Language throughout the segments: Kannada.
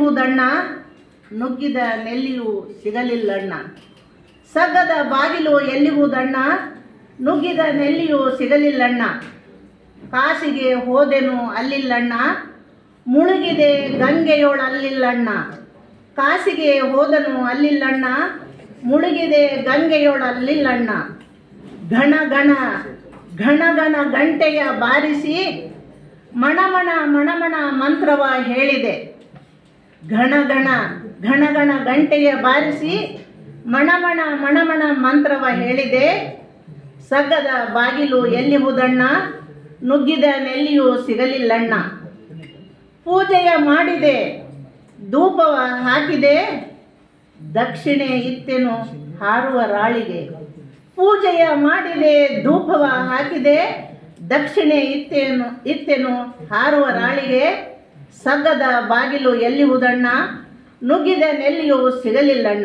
ಎಲ್ಲಿಹುದಣ್ಣ, ನುಗ್ಗಿದ ನೆಲ್ಲಿಯೂ ಸಿಗಲಿಲ್ಲಣ್ಣ. ಸಗ್ಗದ ಬಾಗಿಲು ಎಲ್ಲಿಹುದಣ್ಣ, ನುಗ್ಗಿದ ನೆಲ್ಲಿಯೂ ಸಿಗಲಿಲ್ಲಣ್ಣ. ಕಾಸಿಗೆ ಹೋದೆನು ಅಲ್ಲಿಲ್ಲಣ್ಣ, ಮುಳುಗಿದೆ ಗಂಗೆಯೊಳಲ್ಲಿಲ್ಲಣ್ಣ. ಕಾಸಿಗೆ ಹೋದನು ಅಲ್ಲಿಲ್ಲಣ್ಣ, ಮುಳುಗಿದೆ ಗಂಗೆಯೊಳಲ್ಲಿಲ್ಲಣ್ಣ. ಘಣ ಘಣ ಘಣ ಘಣ ಗಂಟೆಯ ಬಾರಿಸಿ ಮಣಮಣ ಮಣಮಣ ಮಂತ್ರವ ಹೇಳಿದೆ. ಘಣ ಘಣ ಘಣ ಘಣ ಗಂಟೆಯ ಬಾರಿಸಿ ಮಣಮಣ ಮಣಮಣ ಮಂತ್ರವ ಹೇಳಿದೆ. ಸಗ್ಗದ ಬಾಗಿಲು ಎಲ್ಲಿಹುದಣ್ಣ, ನುಗ್ಗಿದ ನೆಲ್ಲಿಯೂ ಸಿಗಲಿಲ್ಲಣ್ಣ. ಪೂಜೆಯ ಮಾಡಿದೆ ಧೂಪವ ಹಾಕಿದೆ, ದಕ್ಷಿಣೆ ಇತ್ತೆನು ಹಾರುವ ರಾಳಿಗೆ. ಪೂಜೆಯ ಮಾಡಿದೆ ಧೂಪವ ಹಾಕಿದೆ, ದಕ್ಷಿಣೆ ಇತ್ತೆನು ಹಾರುವ ರಾಳಿಗೆ. ಸಗ್ಗದ ಬಾಗಿಲು ಎಲ್ಲಿಹುದಣ್ಣ, ನುಗ್ಗಿದ ನೆಲ್ಲಿಯೂ ಸಿಗಲಿಲ್ಲಣ್ಣ.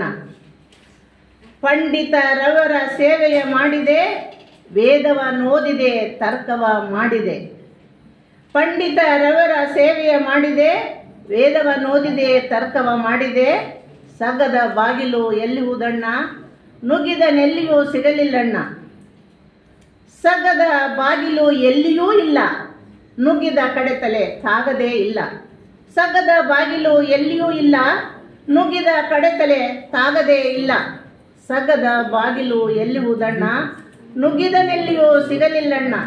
ಪಂಡಿತರವರ ಸೇವೆಯ ಮಾಡಿದೆ, ವೇದವ ಓದಿದೆ ತರ್ಕವ ಮಾಡಿದೆ. ಪಂಡಿತರವರ ಸೇವೆಯ ಮಾಡಿದೆ, ವೇದವ ಓದಿದೆ ತರ್ಕವ ಮಾಡಿದೆ. ಸಗ್ಗದ ಬಾಗಿಲು ಎಲ್ಲಿಹುದಣ್ಣ, ನುಗ್ಗಿದ ನೆಲ್ಲಿಯೂ ಸಿಗಲಿಲ್ಲಣ್ಣ. ಸಗ್ಗದ ಬಾಗಿಲು ಎಲ್ಲಿಯೂ ಇಲ್ಲ, ನುಗ್ಗಿದ ಕಡೆತಲೆ ತಾಗದೇ ಇಲ್ಲ. ಸಗ್ಗದ ಬಾಗಿಲು ಎಲ್ಲಿಯೂ ಇಲ್ಲ, ನುಗ್ಗಿದ ಕಡೆತಲೆ ತಾಗದೇ ಇಲ್ಲ. ಸಗ್ಗದ ಬಾಗಿಲು ಎಲ್ಲಿಹುದಣ್ಣ, ನುಗ್ಗಿದ ನೆಲ್ಲಿಯೂ ಸಿಗಲಿಲ್ಲಣ್ಣ.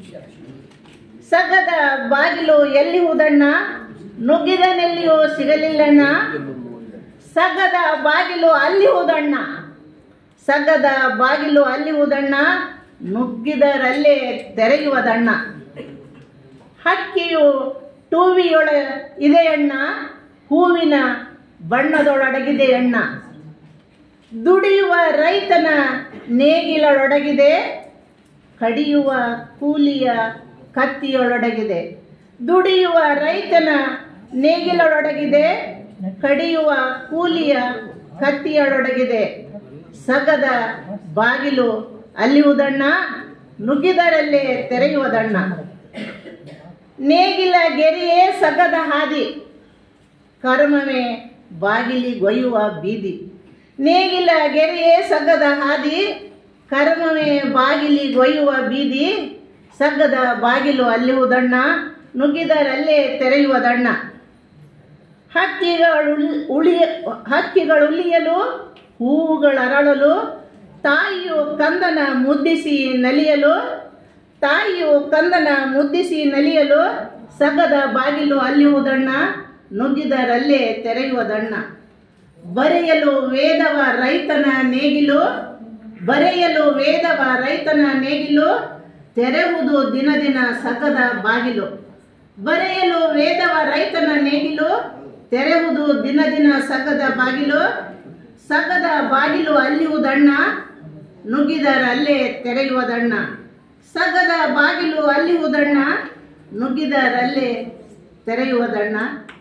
ಸಗ್ಗದ ಬಾಗಿಲು ಎಲ್ಲಿಹುದಣ್ಣ, ನುಗ್ಗಿದ ನೆಲ್ಲಿಯೂ ಸಿಗಲಿಲ್ಲಣ್ಣ. ಸಗ್ಗದ ಬಾಗಿಲು ಅಲ್ಲಿಹುದಣ್ಣ, ಸಗ್ಗದ ಬಾಗಿಲು ಅಲ್ಲಿಹುದಣ್ಣ, ನುಗ್ಗಿದರಲ್ಲೇ ತೆರೆಯುವುದಣ್ಣ. ಹಕ್ಕಿಯು ಟೂವಿಯೊಳ ಇದೆಯಣ್ಣ, ಹೂವಿನ ಬಣ್ಣದೊಳಡಗಿದೆಯಣ್ಣ. ದುಡಿಯುವ ರೈತನ ನೇಗಿಲೊಳಗಿದೆ, ಕಡಿಯುವ ಕೂಲಿಯ ಕತ್ತಿಯೊಳಗಿದೆ. ದುಡಿಯುವ ರೈತನ ನೇಗಿಲೊಳಗಿದೆ, ಕಡಿಯುವ ಕೂಲಿಯ ಕತ್ತಿಯೊಳಗಿದೆ. ಸಗ್ಗದ ಬಾಗಿಲು ಅಲ್ಲಿಹುದಣ್ಣ, ನುಗ್ಗಿದರಲ್ಲೇ ತೆರೆಯುವುದಣ್ಣ. ನೇಗಿಲ ಗೆರೆಯೇ ಸಗ್ಗದ ಹಾದಿ, ಕರ್ಮವೇ ಬಾಗಿಲಿಗೊಯ್ಯುವ ಬೀದಿ. ನೇಗಿಲ ಗೆರೆಯೇ ಸಗ್ಗದ ಹಾದಿ, ಕರ್ಮವೇ ಬಾಗಿಲಿಗೊಯ್ಯುವ ಬೀದಿ. ಸಗ್ಗದ ಬಾಗಿಲು ಅಲ್ಲಿಹುದಣ್ಣ, ನುಗ್ಗಿದರಲ್ಲೇ ತೆರೆಯುವುದಣ್ಣ. ಹಕ್ಕಿಗಳುಲಿಯಲು ಹೂವುಗಳರಳಲು, ತಾಯಿಯು ಕಂದನ ಮುದ್ದಿಸಿ ನಲಿಯಲು. ತಾಯಿಯು ಕಂದನ ಮುದ್ದಿಸಿ ನಲಿಯಲು. ಸಗ್ಗದ ಬಾಗಿಲು ಅಲ್ಲಿಹುದಣ್ಣ, ನುಗ್ಗಿದರಲ್ಲೇ ತೆರೆಯುವುದಣ್ಣ. ಬರೆಯಲು ವೇದವ ರೈತನ ನೇಗಿಲು, ಬರೆಯಲು ವೇದವ ರೈತನ ನೇಗಿಲು. ತೆರೆಯುವುದು ದಿನ ದಿನ ಸಗ್ಗದ ಬಾಗಿಲು. ಬರೆಯಲು ವೇದವ ರೈತನ ನೇಗಿಲು, ತೆರೆಯುವುದು ದಿನ ದಿನ ಸಗ್ಗದ ಬಾಗಿಲು. ಸಗ್ಗದ ಬಾಗಿಲು ಅಲ್ಲಿಹುದಣ್ಣ, ನುಗ್ಗಿದರಲ್ಲೇ ತೆರೆಯುವುದಣ್ಣ. ಸಗ್ಗದ ಬಾಗಿಲು ಅಲ್ಲಿಹುದಣ್ಣ, ನುಗ್ಗಿದರಲ್ಲೇ ತೆರೆಯುವುದಣ್ಣ.